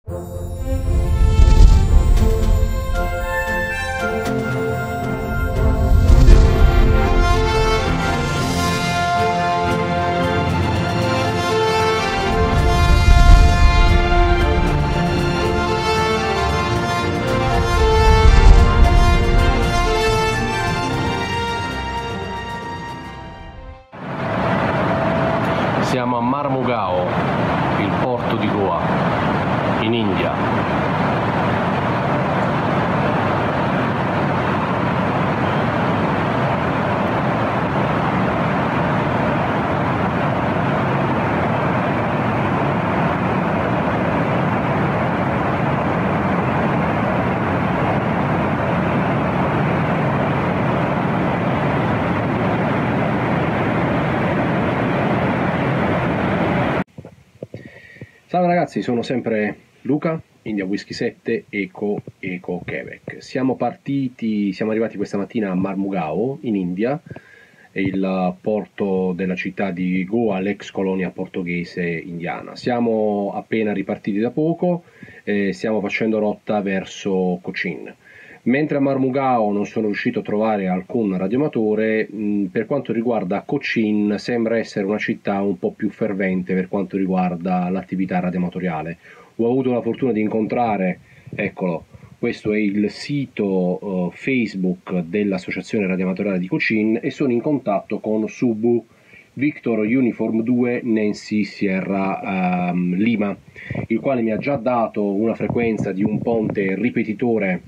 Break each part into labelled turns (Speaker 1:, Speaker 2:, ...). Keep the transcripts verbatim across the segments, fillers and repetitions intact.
Speaker 1: Siamo a Marmugao, il porto di Goa, in India. Salve ragazzi, sono sempre Luca, India Whisky sette, Eco, Eco Quebec. Siamo partiti, siamo arrivati questa mattina a Marmugao, in India, il porto della città di Goa, l'ex colonia portoghese indiana. Siamo appena ripartiti da poco, eh, stiamo facendo rotta verso Cochin. Mentre a Marmugao non sono riuscito a trovare alcun radioamatore, mh, per quanto riguarda Cochin sembra essere una città un po' più fervente per quanto riguarda l'attività radioamatoriale. Ho avuto la fortuna di incontrare, eccolo, questo è il sito uh, Facebook dell'Associazione Radioamatoriale di Cochin e sono in contatto con Subu Victor Uniform due Nancy Sierra um, Lima, il quale mi ha già dato una frequenza di un ponte ripetitore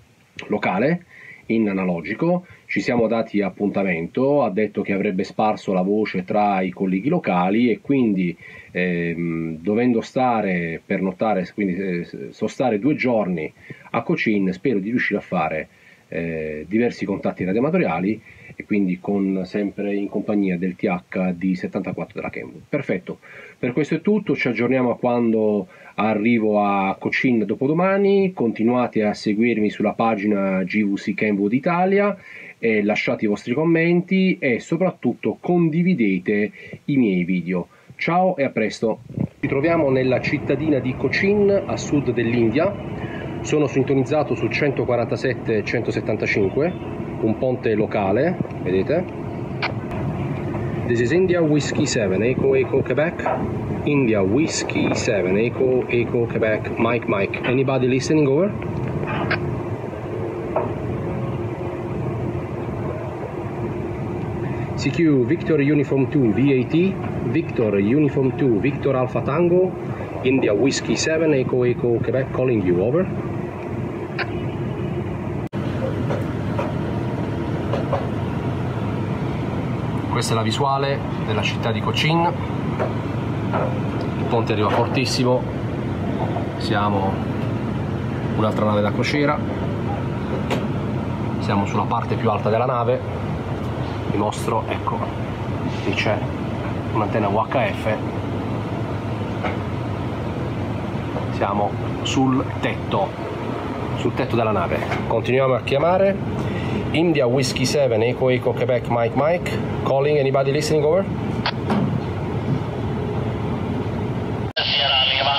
Speaker 1: locale in analogico. Ci siamo dati appuntamento, ha detto che avrebbe sparso la voce tra i colleghi locali e quindi ehm, dovendo stare per nottare, quindi eh, sostare due giorni a Cochin, spero di riuscire a fare eh, diversi contatti radioamatoriali e quindi con sempre in compagnia del T H D settantaquattro della Kenwood. Perfetto, per questo è tutto, ci aggiorniamo a quando arrivo a Cochin dopodomani. Continuate a seguirmi sulla pagina G V C Kenwood Italia e lasciate i vostri commenti e soprattutto condividete i miei video. Ciao e a presto. Ci troviamo nella cittadina di Cochin a sud dell'India, sono sintonizzato sul centoquarantasette centosettantacinque, un ponte locale, vedete? This is India Whiskey seven, Eco Eco Quebec. India Whiskey seven, Eco Eco Quebec, Mike Mike. Anybody listening over? C Q Victor Uniform two V A T, Victor Uniform two, Victor Alpha Tango, India Whiskey seven, Eco Eco Quebec calling you, over. Questa è la visuale della città di Cochin, il ponte arriva fortissimo, siamo un'altra nave da crociera, siamo sulla parte più alta della nave, vi mostro, ecco, qui c'è un'antenna U H F, siamo sul tetto, sul tetto della nave. Continuiamo a chiamare. India Whiskey seven, Eco Eco Quebec, Mike Mike, calling, anybody listening, over?
Speaker 2: Sierra Lima.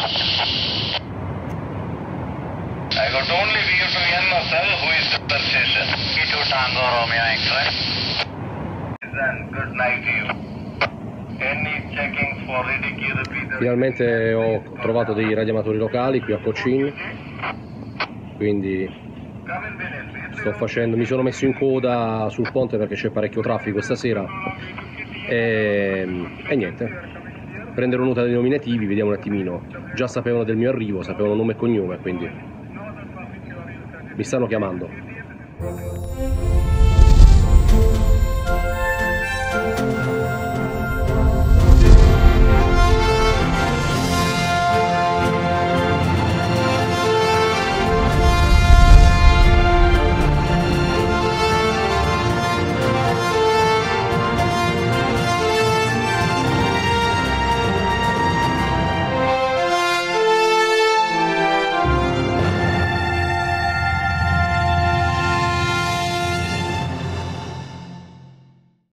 Speaker 2: I got only view to Vienna, sir, who is the station? Key to Tango Romeo Express. Then good night to you. Any checking for ready key repeater?
Speaker 1: Finalmente ho trovato dei radioamatori locali qui a Cochin, quindi sto facendo, mi sono messo in coda sul ponte perché c'è parecchio traffico stasera e, e niente, prenderò nota dei nominativi, vediamo un attimino. Già sapevano del mio arrivo, sapevano nome e cognome, quindi mi stanno chiamando.